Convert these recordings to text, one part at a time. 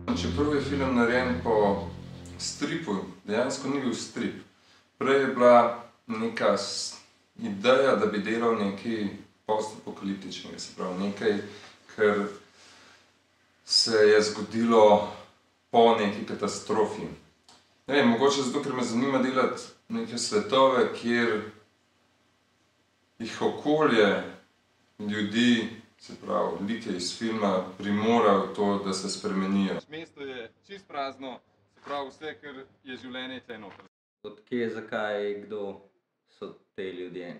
Čeprav je film narejen po stripu, dejansko ni bil strip. Prej je bila neka ideja, da bi delal nekaj postapokaliptičnega, se pravi nekaj, kar se je zgodilo po neki katastrofi. Ne vem, mogoče zato, ker me zanima delati neke svetove, kjer jih okolje, ljudi, se pravi, like iz filma primorajo to, da se spremenijo. Mesto je čist prazno, se pravi vse, kar je življenje tle noter. Odkje, zakaj, kdo so te ljudje?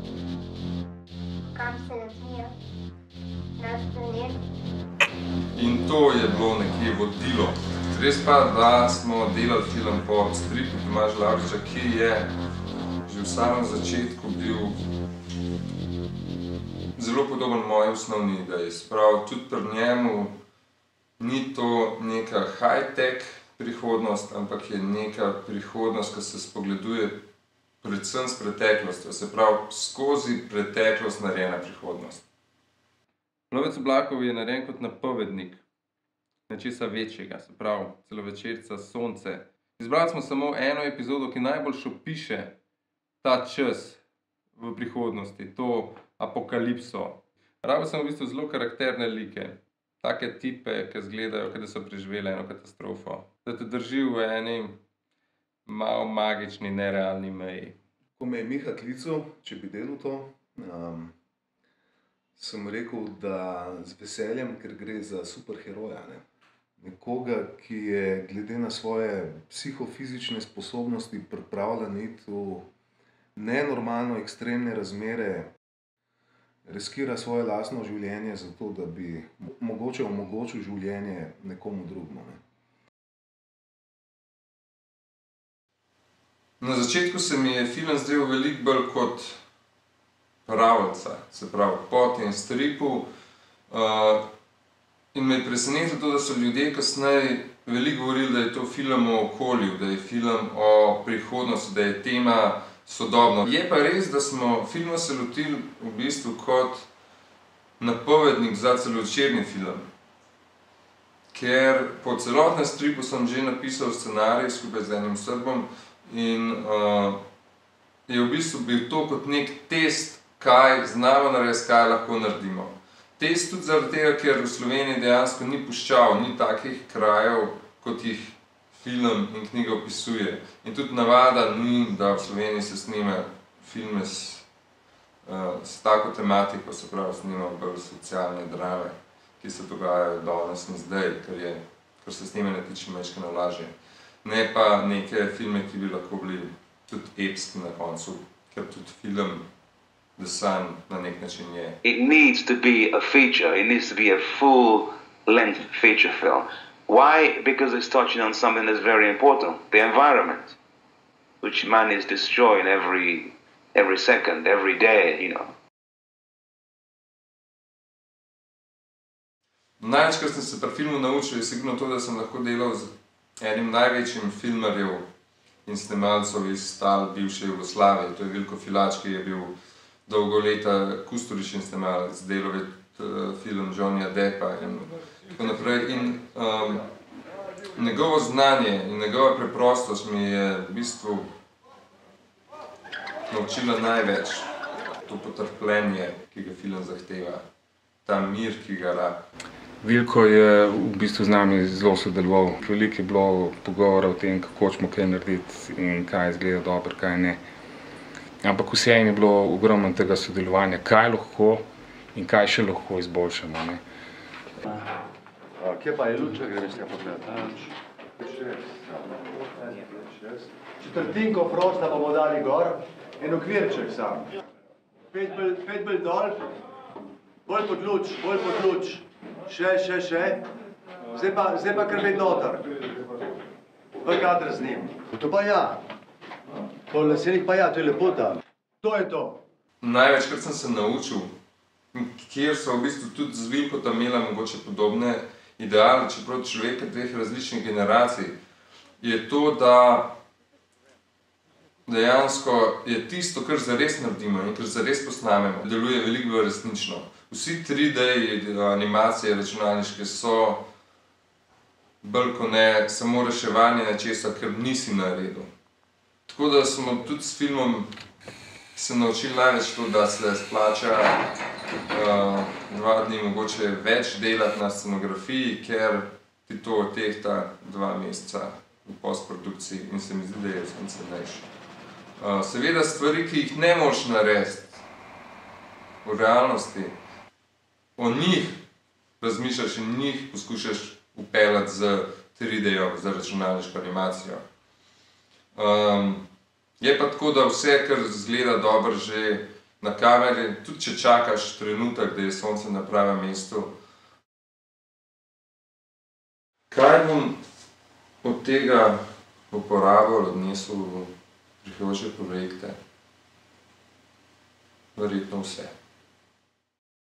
Kam se razvija naš planet? In to je bilo nekje vodilo. Res pa, da smo delali film po stripu Tomaža Lavriča, ki je že v samem začetku bil zelo podoben moji osnovni ideji. Sprav, tudi pri njemu ni to neka high-tech prihodnost, ampak je neka prihodnost, ki se spogleduje predvsem s preteklostjo, se pravi skozi preteklost narejena prihodnost. Lovec oblakov je narejen kot napovednik nečesa večjega, se pravi celovečerca Sonce. Izbrali smo samo eno epizodo, ki najbolj opiše ta čas v prihodnosti, to apokalipso. Rabil sem v bistvu zelo karakterne like, take tipe, ki izgledajo, da so preživeli eno katastrofo. Da te drži v eni malo magični, nerealni meji. Ko me je Miha klical, če bi delal to, sem rekel, da z veseljem, ker gre za superheroja. Nekoga, ki je glede na svoje psihofizične sposobnosti pripravljen iti v nenormalno ekstremne razmere, riskira svoje lastno življenje zato, da bi mogoče omogočil življenje nekomu drugemu. Na začetku se mi je film zdel veliko bolj kot pravljica, se pravi po tem stripu. In me je presenetilo to, da so ljudje kasneje veliko govorili, da je to film o okolju, da je film o prihodnosti, da je tema sodobna. Je pa res, da smo filma se lotili v bistvu kot napovednik za celovečerni film. Ker po celotnem stripu sem že napisal scenarij skupaj z enim Srbom in je v bistvu bil to kot nek test, kaj znamo narediti, kaj lahko naredimo. Test tudi zaradi tega, ker v Sloveniji dejansko ni puščav, ni takih krajev, kot jih film in knjiga opisuje. In tudi navada ni, da v Sloveniji se snima filme s tako tematiko, se pravi snima bolj socialne drame, ki se dogajajo danes in zdaj, ker se snemanje tiče majčkeno lažje. Ne pa neke filme, ki bi lahko bili tudi epski na koncu, ker tudi film The Sun na nek način je. It needs to be a feature, it needs to be a full-length feature film. Why? Because it's touching on something that's very important, the environment, which man is destroying every second, every day, you know. Največ, kar sem se pri filmu naučil, je sigurno to, da sem lahko delal z enim največjim filmarjev in snemalcev iz tal bivše Jugoslavije. To je Vilko Filač, ki je bil dolgo leta kusturični snemalec, delal je film Johnnyja Deppa in tako naprej. In njegovo znanje in njegova preprostost mi je v bistvu naučila največ. To potrpljenje, ki ga film zahteva, ta mir, ki ga rabi. Vilko je v bistvu z nami zelo sodeloval. Veliko je bilo pogovora o tem, kako hočemo kaj narediti in kaj izgleda dobro, kaj ne. Ampak vseeno je bilo ogromno tega sodelovanja, kaj lahko in kaj še lahko izboljšamo. Kje pa je luč, če greš tja pogledati? Četrtinko frosta bomo dali gor, en okvirček sam. Pet bolj dol, bolj pod luč. Še. Zdaj pa kar med noter. V kadr z njim. To pa ja. Po lesenih pa ja, to je lepota. To je to. Največkrat sem se naučil, kjer so v bistvu tudi z Vilkota imela mogoče podobne ideale, čeprav človeka dveh različnih generacij, je to, da dejansko je tisto, kar zares naredimo in kar zares posnamemo, deluje veliko bolj resnično. Vsi 3D animacije računalniške so bolj kot ne samo reševanje nečesa, kar nisi naredil. Tako da smo tudi s filmom se naučili največ to, da se splača 2 dni mogoče več delati na scenografiji, ker ti to tehta 2 meseca v postprodukciji in se mi zdi, da je cenejše. Seveda stvari, ki jih ne moreš narediti v realnosti, o njih razmišljaš in njih poskušaš upeljati z 3D-jo, z računalniško animacijo. Je pa tako, da vse, kar izgleda dobro že na kameri, tudi če čakaš trenutek, da je sonce na pravem mestu. Kaj bom od tega uporabil, odnesel v prihodnje projekte? Verjetno vse.